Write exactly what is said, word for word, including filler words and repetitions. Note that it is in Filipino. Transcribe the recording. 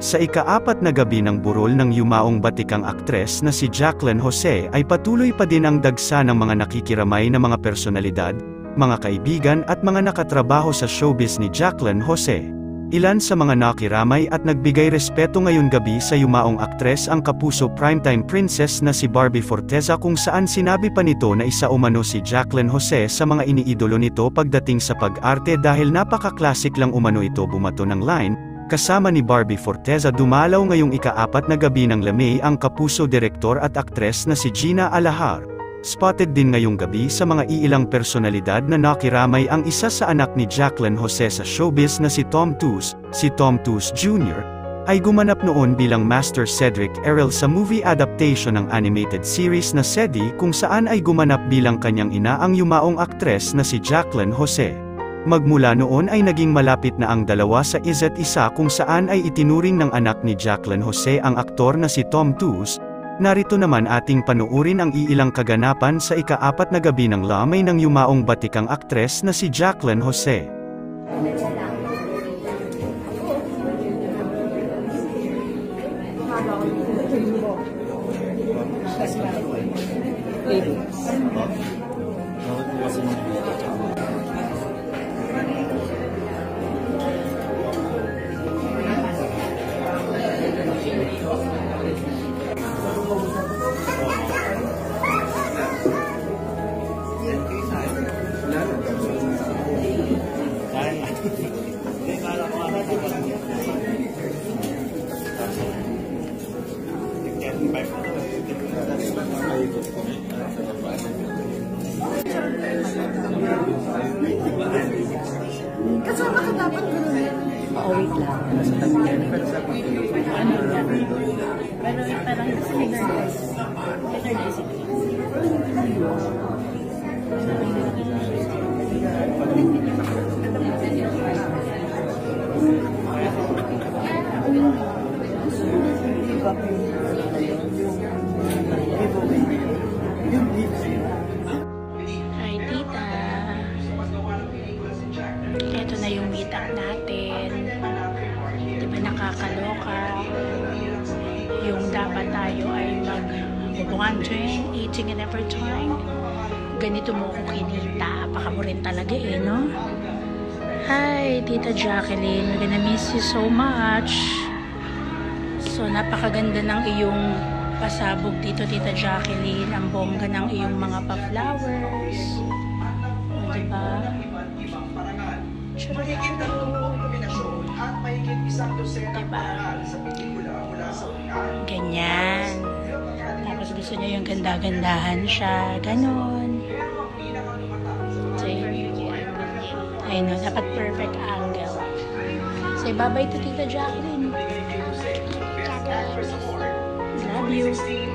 Sa ikaapat na gabi ng burol ng yumaong batikang aktres na si Jacqueline Jose ay patuloy pa din ang dagsa ng mga nakikiramay na mga personalidad, mga kaibigan at mga nakatrabaho sa showbiz ni Jacqueline Jose. Ilan sa mga nakiramay at nagbigay respeto ngayong gabi sa yumaong aktres ang kapuso primetime princess na si Barbie Forteza, kung saan sinabi pa nito na isa umano si Jacqueline Jose sa mga iniidolo nito pagdating sa pag-arte dahil napaka-classic lang umano ito bumato ng line. Kasama ni Barbie Forteza dumalaw ngayong ikaapat na gabi ng Lamay ang kapuso direktor at aktres na si Gina Alahar. Spotted din ngayong gabi sa mga iilang personalidad na nakiramay ang isa sa anak ni Jacqueline Jose sa showbiz na si Tom Tuz. Si Tom Tuz Junior ay gumanap noon bilang Master Cedric Errol sa movie adaptation ng animated series na Cedi, kung saan ay gumanap bilang kanyang ina ang yumaong aktres na si Jacqueline Jose. Magmula noon ay naging malapit na ang dalawa sa isa't isa, kung saan ay itinuring ng anak ni Jacqueline Jose ang aktor na si Tom Tuz. Narito naman ating panuurin ang iilang kaganapan sa ikaapat na gabi ng Lamay ng yumaong batikang aktres na si Jacqueline Jose. Kasama ka dapat gano'n yan. Oh, wait lang. Ano yan? Pero parang spinner guys. Spinner guys. Hi, tita. Ito na yung meet up natin. Di ba nakakaloka? Yung dapat tayo ay mag-wandering, eating and every time. Ganito mo ko kinita. Apaka mo rin talaga eh, no? Hi, Tita Jacqueline. We're gonna miss you so much. So, napakaganda ng iyong pasabog dito, Tita Jacqueline. Ang bongga ng iyong mga pa-flowers. O, diba? Diba? Ganyan. Tapos gusto niya yung ganda-gandahan siya. Ganon. So, ayun o, dapat perfect angle. Say bye-bye to Tita Jacqueline. Love you.